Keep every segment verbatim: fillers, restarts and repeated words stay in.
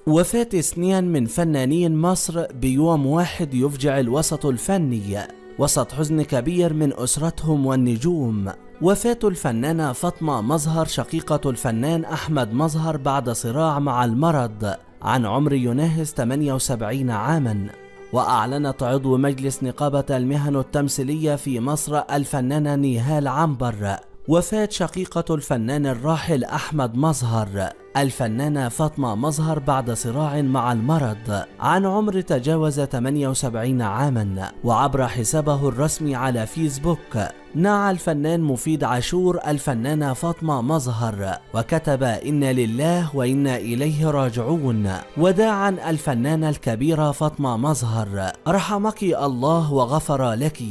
وفاة اثنين من فنانين مصر بيوم واحد يفجع الوسط الفني وسط حزن كبير من أسرتهم والنجوم. وفاة الفنانة فاطمة مظهر شقيقة الفنان أحمد مظهر بعد صراع مع المرض عن عمر يناهز ثمانية وسبعين عاما. وأعلنت عضو مجلس نقابة المهن التمثيلية في مصر الفنانة نيهال عنبر وفاة شقيقة الفنان الراحل أحمد مظهر الفنانة فاطمة مظهر بعد صراع مع المرض عن عمر تجاوز ثمانية وسبعين عاما. وعبر حسابه الرسمي على فيسبوك نعى الفنان مفيد عاشور الفنانة فاطمة مظهر وكتب: إنا لله وإنا إليه راجعون، وداعا الفنانة الكبيرة فاطمة مظهر، رحمك الله وغفر لك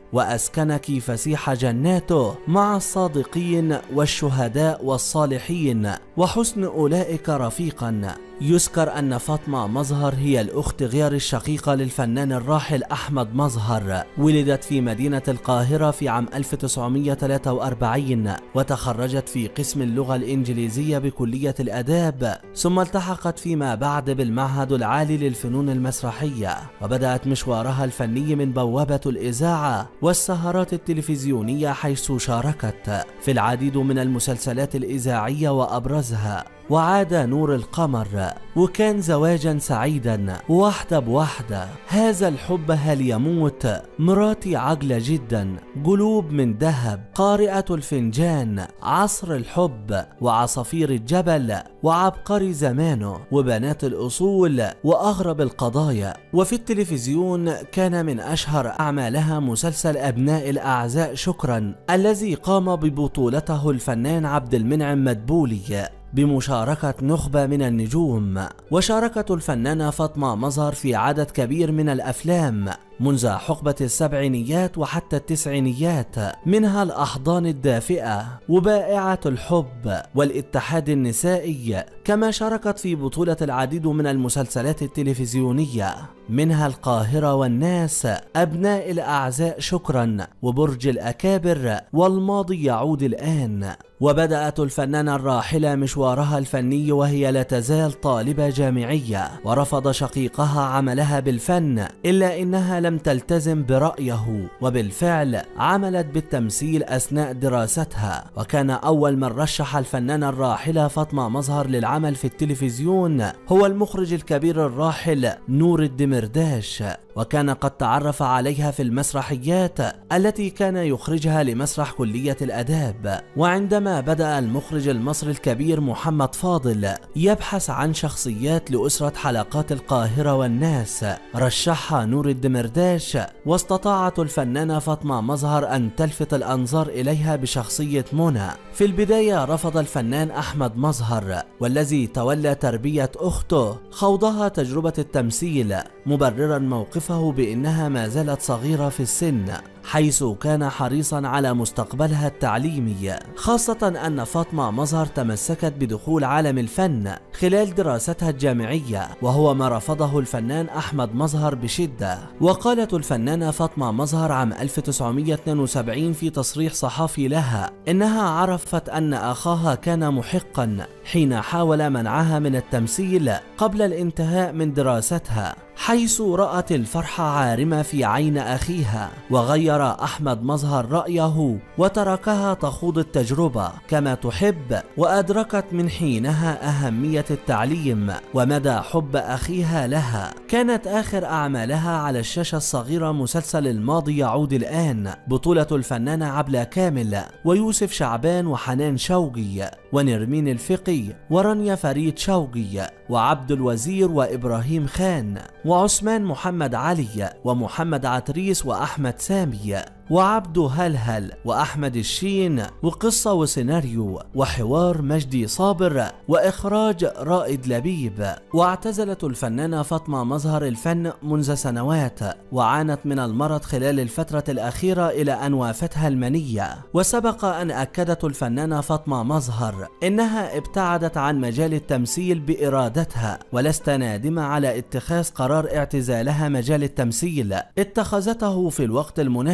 وأسكنك فسيح جناته مع الصادقين والشهداء والصالحين وحسن أولئك رفيقا. يذكر أن فاطمة مظهر هي الأخت غير الشقيقة للفنان الراحل أحمد مظهر. ولدت في مدينة القاهرة في عام ألف وتسعمائة وثلاثة وأربعين وتخرجت في قسم اللغة الإنجليزية بكلية الآداب، ثم التحقت فيما بعد بالمعهد العالي للفنون المسرحية، وبدأت مشوارها الفني من بوابة الإذاعة والسهرات التلفزيونية، حيث شاركت في العديد من المسلسلات الإذاعية وأبرزها وعاد نور القمر، وكان زواجا سعيدا، واحدة بواحدة، هذا الحب هل يموت، مراتي عجلة جدا، قلوب من ذهب، قارئة الفنجان، عصر الحب، وعصافير الجبل، وعبقري زمانه، وبنات الأصول، وأغرب القضايا. وفي التلفزيون كان من أشهر أعمالها مسلسل أبناء الأعزاء شكرا الذي قام ببطولته الفنان عبد المنعم مدبولي بمشاركة نخبة من النجوم. وشاركت الفنانة فاطمة مظهر في عدد كبير من الأفلام منذ حقبة السبعينيات وحتى التسعينيات، منها الأحضان الدافئة وبائعة الحب والاتحاد النسائي. كما شاركت في بطولة العديد من المسلسلات التلفزيونية، منها القاهرة والناس، أبناء الأعزاء شكرا، وبرج الأكابر، والماضي يعود الآن. وبدأت الفنانة الراحلة مشوارها الفني وهي لا تزال طالبة جامعية، ورفض شقيقها عملها بالفن إلا إنها لم تلتزم برأيه، وبالفعل عملت بالتمثيل أثناء دراستها. وكان أول من رشح الفنانة الراحلة فاطمة مظهر للعمل في التلفزيون هو المخرج الكبير الراحل نور الدمرداش، وكان قد تعرف عليها في المسرحيات التي كان يخرجها لمسرح كلية الآداب. وعندما بدأ المخرج المصري الكبير محمد فاضل يبحث عن شخصيات لأسرة حلقات القاهرة والناس، رشحها نور الدمرداش، واستطاعت الفنانة فاطمة مظهر أن تلفت الأنظار إليها بشخصية منى. في البداية رفض الفنان أحمد مظهر والذي تولى تربية أخته خوضها تجربة التمثيل، مبررا موقفه بأنها ما زالت صغيرة في السن، حيث كان حريصا على مستقبلها التعليمي، خاصة أن فاطمة مظهر تمسكت بدخول عالم الفن خلال دراستها الجامعية، وهو ما رفضه الفنان أحمد مظهر بشدة. وقالت الفنانة فاطمة مظهر عام ألف وتسعمائة واثنين وسبعين في تصريح صحفي لها إنها عرفت أن أخاها كان محقا حين حاول منعها من التمثيل قبل الانتهاء من دراستها، حيث رأت الفرحة عارمة في عين أخيها، وغير أحمد مظهر رأيه وتركها تخوض التجربة كما تحب، وأدركت من حينها أهمية التعليم ومدى حب أخيها لها. كانت آخر أعمالها على الشاشة الصغيرة مسلسل الماضي يعود الآن، بطولة الفنانة عبلة كامل ويوسف شعبان وحنان شوقي ونرمين الفقي ورانيا فريد شوقي وعبد الوزير وإبراهيم خان وعثمان محمد علي ومحمد عتريس وأحمد سامي وعبده هلهل وأحمد الشين، وقصة وسيناريو وحوار مجدي صابر وإخراج رائد لبيب. واعتزلت الفنانة فاطمة مظهر الفن منذ سنوات، وعانت من المرض خلال الفترة الأخيرة إلى أن وافتها المنية. وسبق أن أكدت الفنانة فاطمة مظهر إنها ابتعدت عن مجال التمثيل بإرادتها، ولست نادمة على اتخاذ قرار اعتزالها مجال التمثيل، اتخذته في الوقت المناسب،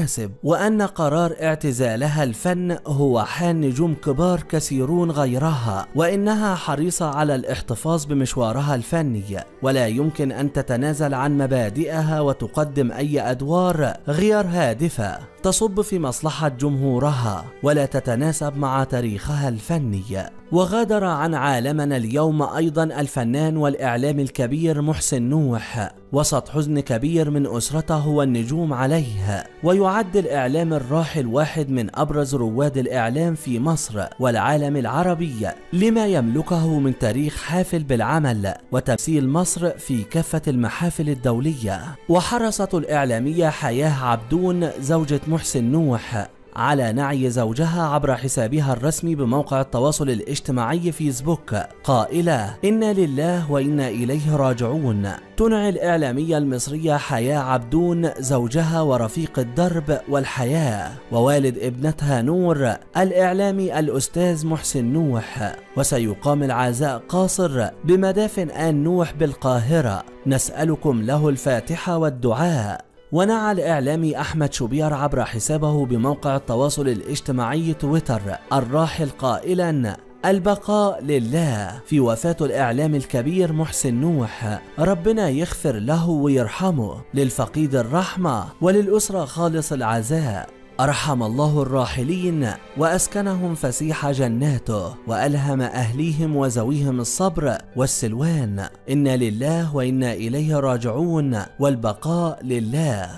وأن قرار اعتزالها الفن هو حال نجوم كبار كثيرون غيرها، وإنها حريصة على الاحتفاظ بمشوارها الفني ولا يمكن أن تتنازل عن مبادئها وتقدم أي أدوار غير هادفة تصب في مصلحة جمهورها ولا تتناسب مع تاريخها الفني. وغادر عن عالمنا اليوم أيضا الفنان والإعلامي الكبير محسن نوح وسط حزن كبير من أسرته والنجوم عليه، ويعد الإعلام الراحل واحد من أبرز رواد الإعلام في مصر والعالم العربي لما يملكه من تاريخ حافل بالعمل وتمثيل مصر في كافة المحافل الدولية. وحرصت الإعلامية حياة عبدون زوجة محسن نوح على نعي زوجها عبر حسابها الرسمي بموقع التواصل الاجتماعي فيسبوك قائلة: إنا لله وإنا إليه راجعون. تنعي الإعلامية المصرية حياة عبدون زوجها ورفيق الدرب والحياة ووالد ابنتها نور الإعلامي الأستاذ محسن نوح، وسيقام العزاء قاصر بمدافن آل نوح بالقاهرة، نسألكم له الفاتحة والدعاء. ونعى الإعلامي أحمد شوبير عبر حسابه بموقع التواصل الاجتماعي تويتر الراحل قائلا: البقاء لله في وفاة الإعلام الكبير محسن نوح، ربنا يغفر له ويرحمه، للفقيد الرحمة وللأسرة خالص العزاء، أرحم الله الراحلين وأسكنهم فسيح جناته وألهم أهليهم وزويهم الصبر والسلوان، إنا لله وإنا إليه راجعون والبقاء لله.